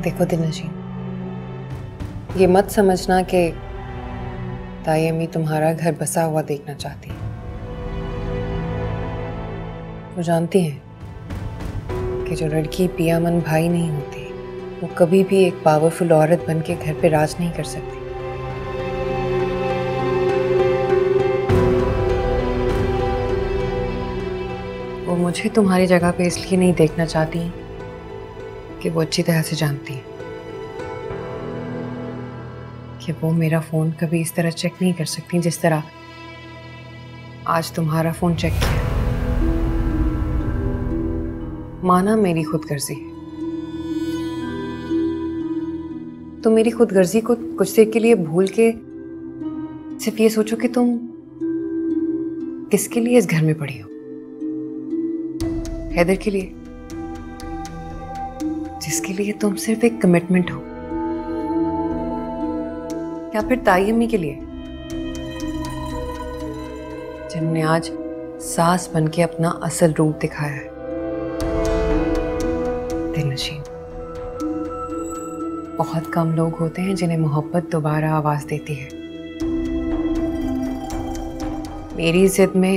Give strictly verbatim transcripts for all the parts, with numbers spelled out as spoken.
देखो दिनशीन, ये मत समझना कि ताई अम्मी तुम्हारा घर बसा हुआ देखना चाहती है। वो जानती हैं कि जो लड़की पियामन भाई नहीं होती वो कभी भी एक पावरफुल औरत बन के घर पे राज नहीं कर सकती। वो मुझे तुम्हारी जगह पे इसलिए नहीं देखना चाहती कि वो अच्छी तरह से जानती है कि वो मेरा फ़ोन कभी इस तरह चेक नहीं कर सकती जिस तरह आज तुम्हारा फ़ोन चेक किया। माना मेरी खुदगर्जी है, तो मेरी खुदगर्जी को कुछ देर के लिए भूल के सिर्फ ये सोचो कि तुम किसके लिए इस घर में पड़ी हो। हैदर के लिए, जिसके लिए तुम सिर्फ एक कमिटमेंट हो, या फिर ताई अम्मी के लिए जिन्होंने आज सास बन के अपना असल रूप दिखाया है। दिलनशीन, बहुत कम लोग होते हैं जिन्हें मोहब्बत दोबारा आवाज देती है। मेरी जिद में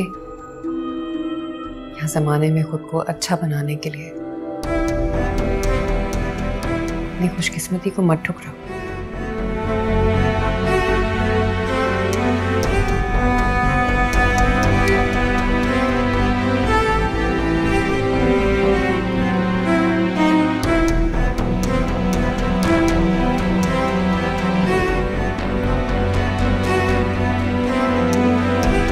या जमाने में खुद को अच्छा बनाने के लिए अपनी खुशकिस्मती को मत ठुकराओ।